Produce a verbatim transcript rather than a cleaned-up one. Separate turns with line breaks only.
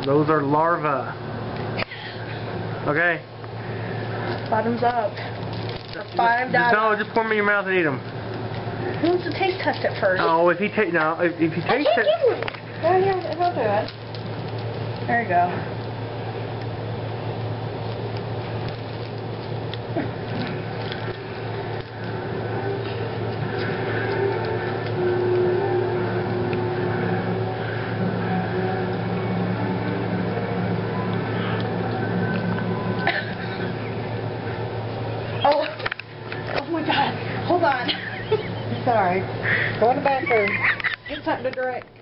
Those are larvae. Okay?
Bottoms up. For five dollars.
No, just pour them in your mouth and eat them.
Who wants to taste test it first?
No, if you take no, if, if you taste it.
No, here, he'll do it. There you go. Oh, oh my God! Hold on.
Sorry. Go in the bathroom. Get something to drink.